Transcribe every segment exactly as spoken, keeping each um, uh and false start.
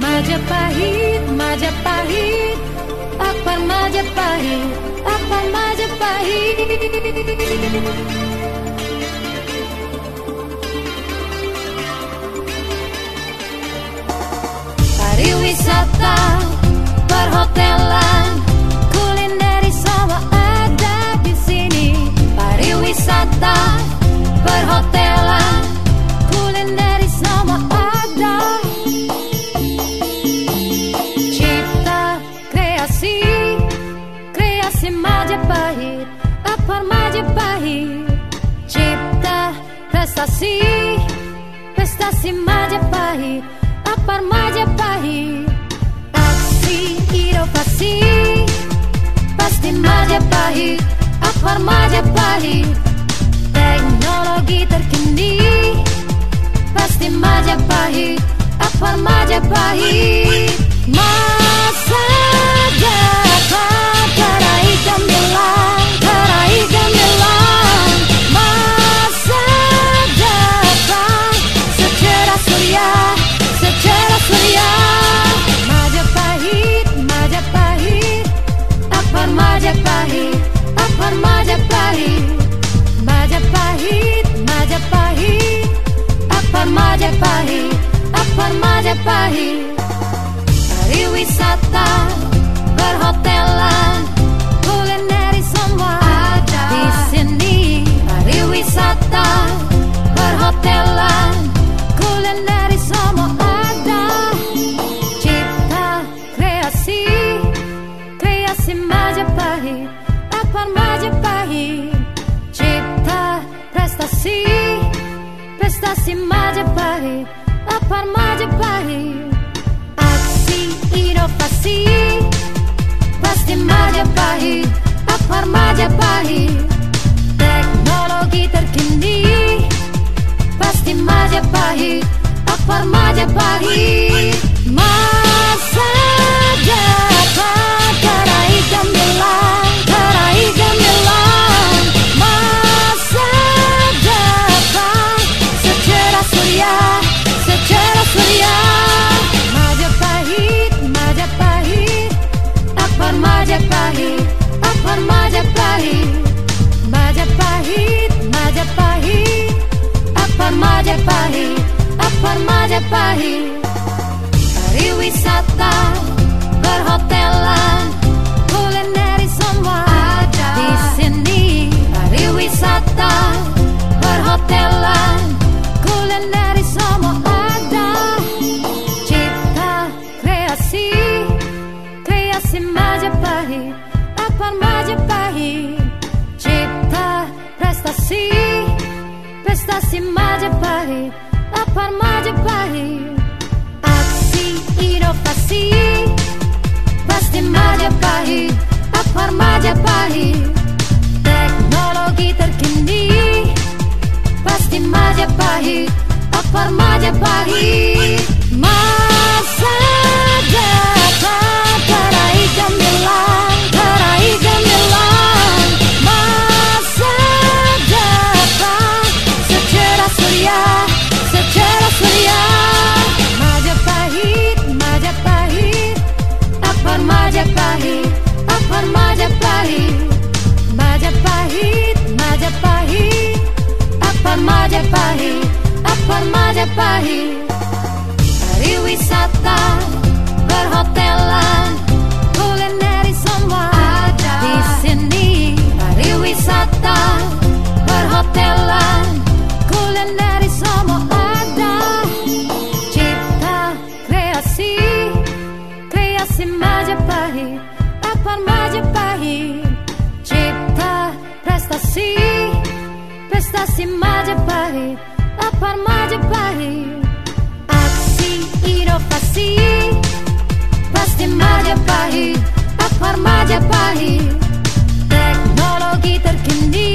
Majapahit, Majapahit, Akbar Majapahit, Akbar Majapahit. Pariwisata, perhotelan, kuliner semua ada di sini. Pariwisata, perhotelan, kuliner semua ada. Cipta, kreasi, kreasi Majapahit, Akbar Majapahit. Cipta, prestasi, prestasi Majapahit, Akbar Majapahit. Aksi, inovasi, pasti Majapahit, Akbar Majapahit. Teknologi terkini, pasti Majapahit, Akbar Majapahit. Masa depan terai gemilang, terai gemilang. Masa depan secerah surya, secerah surya. Majapahit, Majapahit, Akbar Majapahit, Akbar Majapahit. Majapahit, Majapahit, Akbar Majapahit, Akbar Majapahit. Pariwisata, perhotelan, kuliner semua ada di sini. Pariwisata, perhotelan, kuliner semua ada. Cipta, kreasi, kreasi Majapahit, Akbar Majapahit. Cipta, prestasi, prestasi Majapahit, Akbar Majapahit. Aksi, inovasi, pasti Majapahit, Akbar Majapahit. Teknologi terkini, pasti Majapahit, Akbar Majapahit. Masa depan terai gemilang, terai gemilang. Masa depan secerah surya, secerah surya. Majapahit, Majapahit, Akbar Majapahit, Akbar Majapahit. Majapahit, Majapahit, Akbar Majapahit, Akbar Majapahit. Pariwisata, perhotelan, kuliner semua ada di sini. Pariwisata, perhotelan, kuliner semua ada. Cipta, kreasi, kreasi Majapahit, Akbar Majapahit. Cipta, prestasi, prestasi Majapahit, Akbar Majapahit. Aksi, inovasi, pasti Majapahit, Akbar Majapahit. Teknologi terkini, pasti Majapahit, Akbar Majapahit. Masa depan terai gemilang, terai gemilang. Masa depan secerah surya, secerah surya. Majapahit, Majapahit, Akbar Majapahit, Akbar Majapahit. Majapahit, Majapahit, Akbar Majapahit, Akbar Majapahit. Pariwisata, perhotelan, kuliner semua ada di sini. Pariwisata, perhotelan, kuliner semua ada. Cipta, kreasi, kreasi Majapahit, Akbar Majapahit. Cipta, prestasi, prestasi Majapahit, Akbar Majapahit. Aksi, inovasi, pasti Majapahit, Akbar Majapahit. Teknologi terkini,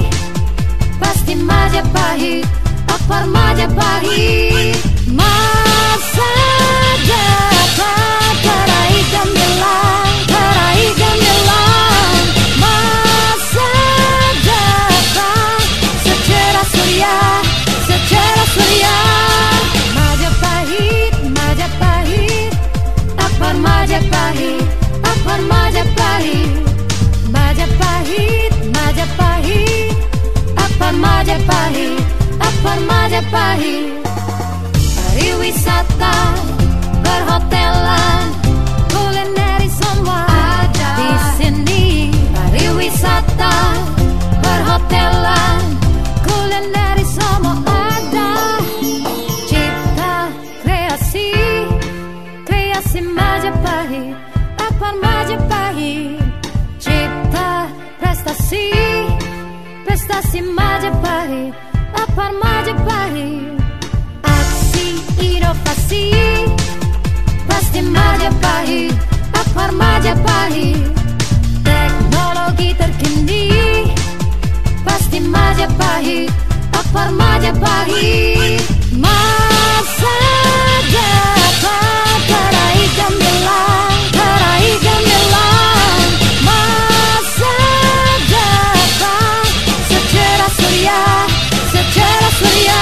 pasti Majapahit, Akbar Majapahit. Masa depan terai gemilang, terai gemilang. Masa depan secerah surya, secerah surya. Majapahit, Majapahit, Majapahit. Pariwisata, perhotelan, kulineri semua ada di sini. Pariwisata, perhotelan, kulineri semua ada. Cipta kreasi, kreasi Majapahit, Akbar Majapahit. Cipta prestasi, prestasi Majapahit, Akbar Majapahit. Aksi inovasi, pasti Majapahit, Akbar Majapahit. Teknologi terkini, pasti Majapahit, Akbar Majapahit. Masa depan terai gemilang, terai gemilang. Masa depan secerah surya, secerah surya.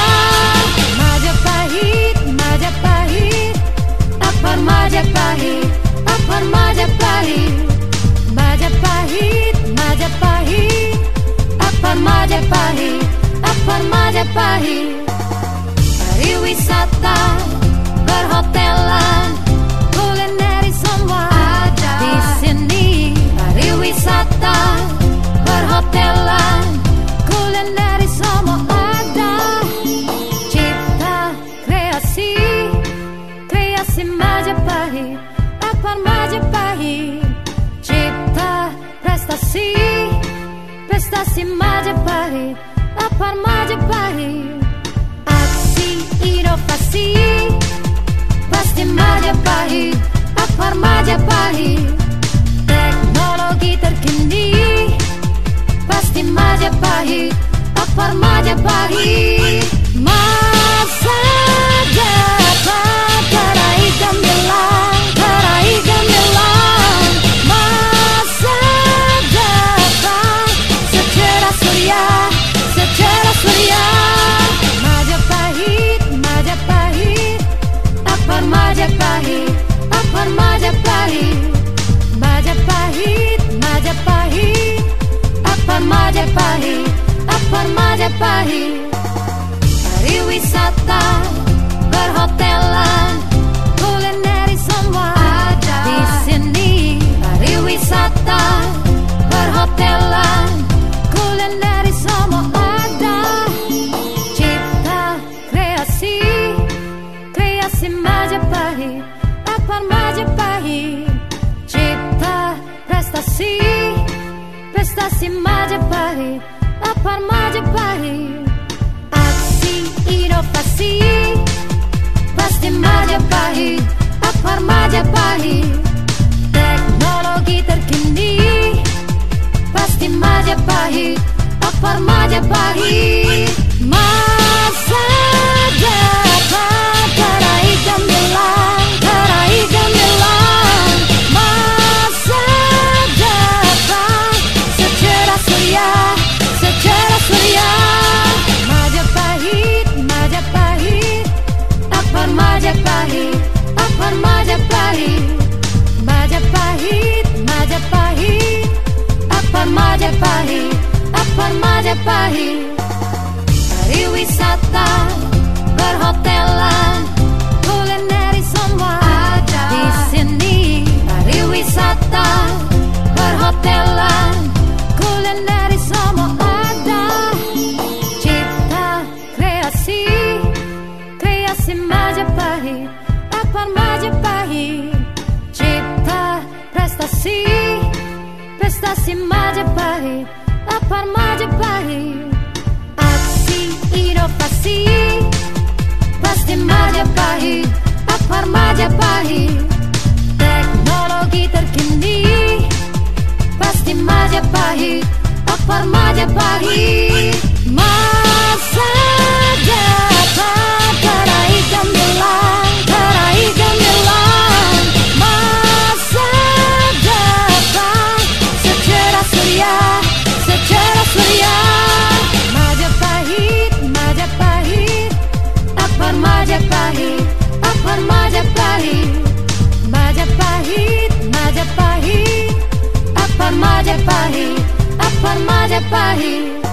Majapahit, Majapahit, Akbar Majapahit, Akbar Majapahit. Majapahit, Majapahit, Akbar Majapahit, Akbar Majapahit. Pariwisata, perhotelan, kulineri semua ada di sini. Pariwisata, perhotelan, kulineri semua ada. Cipta kreasi, kreasi Majapahit, Akbar Majapahit. Cipta prestasi, prestasi Majapahit, Akbar Majapahit. Aksi inovasi, pasti Majapahit, Akbar Majapahit. Teknologi terkini, pasti Majapahit, Akbar Majapahit. Masa depan terai gemilang, terai gemilang. Masa depan secerah surya, secerah surya. Majapahit, Majapahit, Akbar Majapahit, Akbar Majapahit. Majapahit, Majapahit, Akbar Majapahit, Akbar Majapahit. Pariwisata, perhotelan, kulineri semua ada di sini. Pariwisata, perhotelan, kulineri semua ada. Cipta kreasi, kreasi Majapahit, Akbar Majapahit. Cipta prestasi, prestasi Majapahit, Akbar Majapahit. Aksi inovasi, pasti Majapahit, Akbar Majapahit. Teknologi terkini, pasti Majapahit, Akbar Majapahit. Masa depan terai gemilang, terai gemilang. Masa depan secerah surya, secerah surya. Majapahit, Majapahit, Akbar Majapahit, Akbar Majapahit. Majapahit, Majapahit, Akbar Majapahit, Akbar Majapahit. Pariwisata, perhotelan, kulineri semua ada di sini. Pariwisata, perhotelan, kulineri semua ada. Cipta kreasi, kreasi Majapahit, Akbar Majapahit. Cipta prestasi, prestasi Majapahit, Akbar Majapahit. Aksi inovasi, pasti Majapahit, Akbar Majapahit. Teknologi terkini, pasti Majapahit, Akbar Majapahit. Masa depan terai gemilang, terai gemilang. Masa depan secerah surya, secerah surya. Majapahit, Majapahit, Akbar Majapahit, Akbar Majapahit. Majapahit, Majapahit, Akbar Majapahit, Akbar Majapahit.